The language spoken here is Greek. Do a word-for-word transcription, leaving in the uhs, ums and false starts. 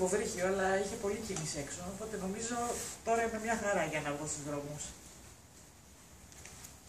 υποβρύχιο, αλλά είχε πολύ κίνηση έξω. Οπότε νομίζω τώρα είμαι μια χαρά για να βγω στους δρόμους.